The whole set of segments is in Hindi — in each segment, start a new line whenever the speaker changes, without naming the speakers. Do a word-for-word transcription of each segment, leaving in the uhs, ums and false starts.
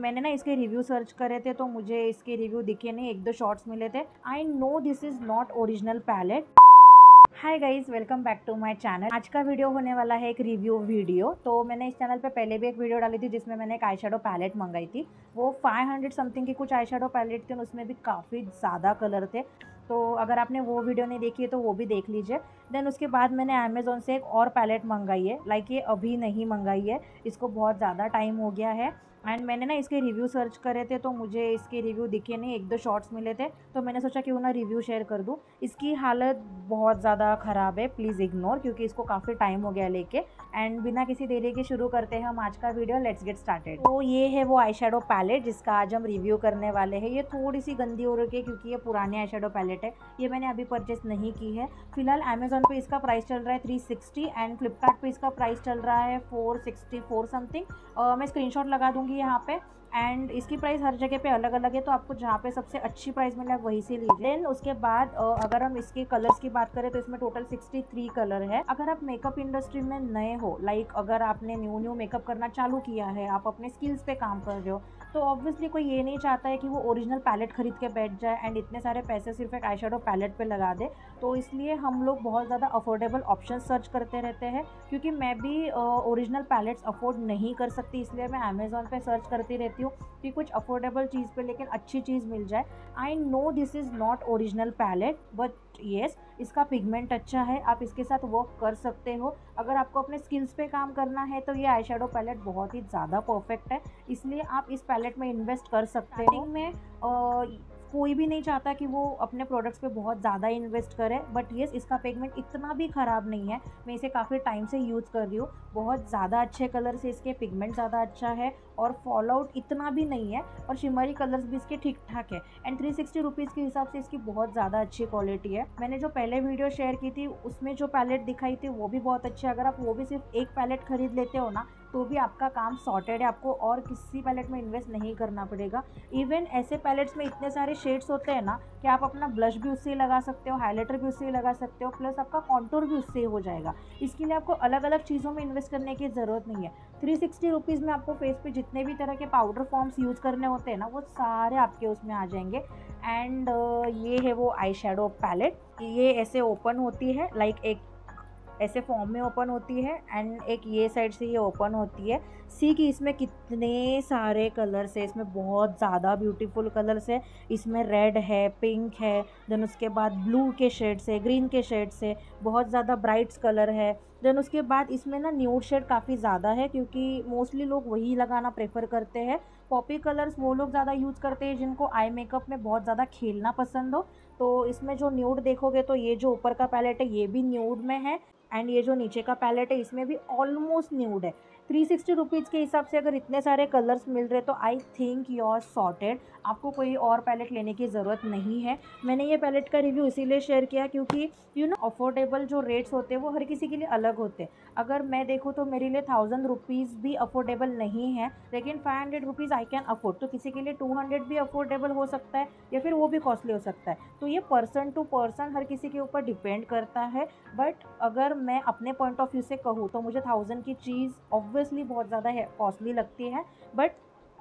मैंने ना इसके रिव्यू सर्च करे थे तो मुझे इसके रिव्यू दिखे नहीं, एक दो शॉर्ट्स मिले थे। I know this is not original palette. Hi guys, welcome back to my channel. आज का वीडियो होने वाला है एक रिव्यू वीडियो। तो मैंने इस चैनल पे पहले भी एक वीडियो डाली थी जिसमें मैंने एक आई शेडो पैलेट मंगाई थी। वो पाँच सौ समथिंग की कुछ आई शेडो पैलेट थी और उसमें भी काफ़ी ज़्यादा कलर थे। तो अगर आपने वो वीडियो नहीं देखी है तो वो भी देख लीजिए। देन उसके बाद मैंने अमेज़ोन से एक और पैलेट मंगाई है। लाइक ये अभी नहीं मंगाई है, इसको बहुत ज़्यादा टाइम हो गया है। एंड मैंने ना इसके रिव्यू सर्च करे थे तो मुझे इसके रिव्यू दिखे नहीं, एक दो शॉर्ट्स मिले थे। तो मैंने सोचा क्यों ना रिव्यू शेयर कर दूँ। इसकी हालत बहुत ज़्यादा ख़राब है, प्लीज़ इग्नोर, क्योंकि इसको काफ़ी टाइम हो गया लेके। एंड बिना किसी देरी के शुरू करते हैं हम आज का वीडियो। Let's get started. तो ये है वो आई शेडो पैलेट जिसका आज हम रिव्यू करने वाले हैं। ये थोड़ी सी गंदी हो रही है क्योंकि ये पुरानी आई शेडो पैलेट है। ये मैंने अभी परचेस नहीं की है। फिलहाल अमेज़ोन पे इसका प्राइस चल रहा है थ्री सिक्सटी एंड फ्लिपकार्ट पे इसका प्राइस चल रहा है फोर सिक्सटी फोर समथिंग। मैं स्क्रीनशॉट लगा दूंगी यहाँ पे। एंड इसकी प्राइस हर जगह पे अलग अलग है, तो आपको जहाँ पे सबसे अच्छी प्राइस मिले आप वहीं से लीजिए। देन उसके बाद अगर हम इसके कलर्स की बात करें तो इसमें टोटल सिक्सटी थ्री कलर है। अगर आप मेकअप इंडस्ट्री में नए हो, लाइक अगर आपने न्यू न्यू मेकअप करना चालू किया है, आप अपने स्किल्स पे काम कर रहे हो, तो ऑब्वियसली कोई ये नहीं चाहता है कि वो ओरिजिनल पैलेट खरीद के बैठ जाए एंड इतने सारे पैसे सिर्फ एक आई शेडो पैलेट पे लगा दे। तो इसलिए हम लोग बहुत ज़्यादा अफोर्डेबल ऑप्शन सर्च करते रहते हैं, क्योंकि मैं भी ओरिजिनल पैलेट्स अफोर्ड नहीं कर सकती, इसलिए मैं अमेज़ॉन पे सर्च करती रहती हूँ कि कुछ अफोर्डेबल चीज़ पे लेकिन अच्छी चीज़ मिल जाए। I know this is not original palette but yes, इसका पिगमेंट अच्छा है, आप इसके साथ वर्क कर सकते हो। अगर आपको अपने स्किल्स पे काम करना है तो ये आई शेडो पैलेट बहुत ही ज़्यादा परफेक्ट है, इसलिए आप इस पैलेट में इन्वेस्ट कर सकते हो। में आ, कोई भी नहीं चाहता कि वो अपने प्रोडक्ट्स पे बहुत ज़्यादा इन्वेस्ट करे, बट येस इसका पिगमेंट इतना भी ख़राब नहीं है। मैं इसे काफ़ी टाइम से यूज़ कर रही हूँ। बहुत ज़्यादा अच्छे कलर से इसके पिगमेंट ज़्यादा अच्छा है और फॉल आउट इतना भी नहीं है, और शिमरी कलर्स भी इसके ठीक ठाक है। एंड थ्री सिक्सटी रुपीज़ के हिसाब से इसकी बहुत ज़्यादा अच्छी क्वालिटी है। मैंने जो पहले वीडियो शेयर की थी उसमें जो पैलेट दिखाई थी वो भी बहुत अच्छी है। अगर आप वो भी सिर्फ एक पैलेट खरीद लेते हो ना तो भी आपका काम सॉर्टेड है, आपको और किसी पैलेट में इन्वेस्ट नहीं करना पड़ेगा। इवन ऐसे पैलेट्स में इतने सारे शेड्स होते हैं ना कि आप अपना ब्लश भी उससे ही लगा सकते हो, हाइलाइटर भी उससे ही लगा सकते हो, प्लस आपका कॉन्टूर भी उससे ही हो जाएगा। इसके लिए आपको अलग अलग चीज़ों में इन्वेस्ट करने की ज़रूरत नहीं है। थ्री सिक्सटी रुपीज़ में आपको फेस पे जितने भी तरह के पाउडर फॉर्म्स यूज़ करने होते हैं ना वो सारे आपके उसमें आ जाएंगे। एंड ये है वो आई शेडो पैलेट। ये ऐसे ओपन होती है, लाइक एक ऐसे फॉर्म में ओपन होती है एंड एक ये साइड से ये ओपन होती है। सी कि इसमें कितने सारे कलर्स है, इसमें बहुत ज़्यादा ब्यूटीफुल कलर्स है। इसमें रेड है, पिंक है, देन उसके बाद ब्लू के शेड्स है, ग्रीन के शेड्स है, बहुत ज़्यादा ब्राइट्स कलर है। देन उसके बाद इसमें ना न्यूड शेड काफ़ी ज़्यादा है क्योंकि मोस्टली लोग वही लगाना प्रेफर करते हैं। पॉपी कलर्स वो लोग ज़्यादा यूज़ करते हैं जिनको आई मेकअप में बहुत ज़्यादा खेलना पसंद हो। तो इसमें जो न्यूड देखोगे तो ये जो ऊपर का पैलेट है ये भी न्यूड में है, एंड ये जो नीचे का पैलेट है इसमें भी ऑलमोस्ट न्यूड है। थ्री सिक्सटी रुपीज़ के हिसाब से अगर इतने सारे कलर्स मिल रहे तो I think you are sorted. आपको कोई और पैलेट लेने की ज़रूरत नहीं है। मैंने ये पैलेट का रिव्यू इसीलिए शेयर किया क्योंकि यू नो अफोर्डेबल जो रेट्स होते हैं वो हर किसी के लिए अलग होते हैं। अगर मैं देखूँ तो मेरे लिए थाउजेंड रुपीज़ भी अफोर्डेबल नहीं है, लेकिन five hundred rupees I can afford. तो किसी के लिए टू हंड्रेड भी अफोर्डेबल हो सकता है या फिर वो भी कॉस्टली हो सकता है। तो ये पर्सन टू पर्सन हर किसी के ऊपर डिपेंड करता है। बट अगर मैं अपने पॉइंट ऑफ व्यू से कहूँ तो मुझे थाउजेंड की चीज़ ऑब्वियसली बहुत ज़्यादा है कॉस्टली लगती है, but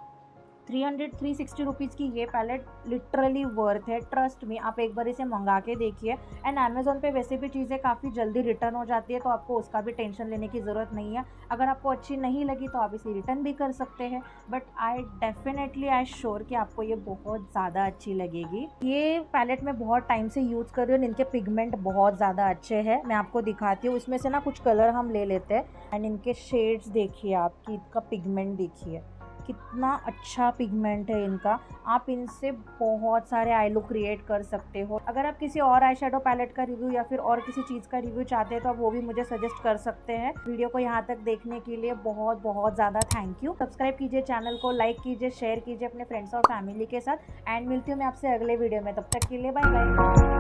three hundred three sixty rupees की ये पैलेट लिटरली वर्थ है। ट्रस्ट मी, आप एक बार इसे मंगा के देखिए। एंड अमेज़ोन पे वैसे भी चीज़ें काफ़ी जल्दी रिटर्न हो जाती है, तो आपको उसका भी टेंशन लेने की ज़रूरत नहीं है। अगर आपको अच्छी नहीं लगी तो आप इसे रिटर्न भी कर सकते हैं, but I definitely I sure कि आपको ये बहुत ज़्यादा अच्छी लगेगी। ये पैलेट मैं बहुत टाइम से यूज़ कर रही हूँ, इनके पिगमेंट बहुत ज़्यादा अच्छे हैं। मैं आपको दिखाती हूँ, इसमें से ना कुछ कलर हम ले लेते हैं एंड इनके शेड्स देखिए, आपकी इनका पिगमेंट देखिए कितना अच्छा पिगमेंट है इनका। आप इनसे बहुत सारे आई लुक क्रिएट कर सकते हो। अगर आप किसी और आई शेडो पैलेट का रिव्यू या फिर और किसी चीज़ का रिव्यू चाहते हैं तो आप वो भी मुझे सजेस्ट कर सकते हैं। वीडियो को यहाँ तक देखने के लिए बहुत बहुत ज़्यादा थैंक यू। सब्सक्राइब कीजिए चैनल को, लाइक कीजिए, शेयर कीजिए अपने फ्रेंड्स और फैमिली के साथ। एंड मिलती हूँ मैं आपसे अगले वीडियो में, तब तक के लिए बाय बाय।